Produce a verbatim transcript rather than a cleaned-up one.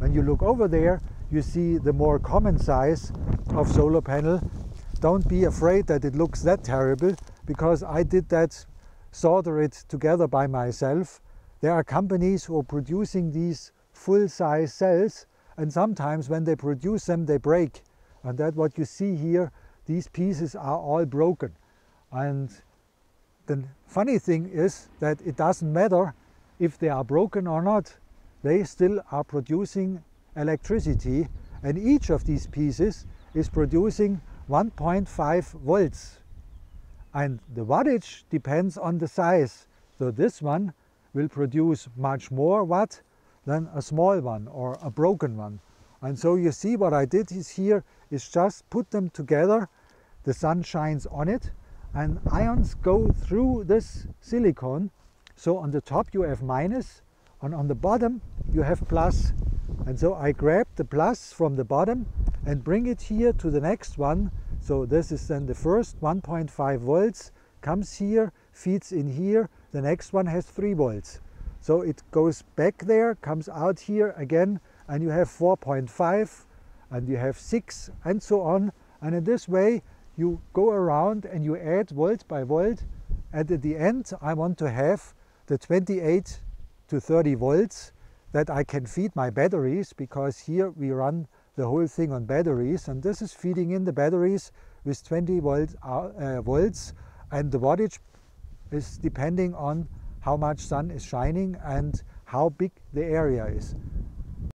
when you look over there, you see the more common size of solar panel. Don't be afraid that it looks that terrible, because I did that, solder it together by myself. There are companies who are producing these full-size cells, and sometimes when they produce them, they break. And that's what you see here. These pieces are all broken. And the funny thing is that it doesn't matter if they are broken or not. They still are producing electricity, and each of these pieces is producing one point five volts. And the wattage depends on the size. So this one will produce much more watt than a small one or a broken one. And so you see what I did is here is just put them together. The sun shines on it and ions go through this silicone. So on the top you have minus, and on the bottom you have plus. And so I grab the plus from the bottom and bring it here to the next one. So this is then the first one point five volts, comes here, feeds in here. The next one has three volts. So it goes back there, comes out here again, and you have four point five, and you have six, and so on. And in this way you go around and you add volt by volt. And at the end I want to have the twenty-eight to thirty volts that I can feed my batteries, because here we run the whole thing on batteries, and this is feeding in the batteries with twenty volt, uh, volts, and the wattage is depending on how much sun is shining and how big the area is.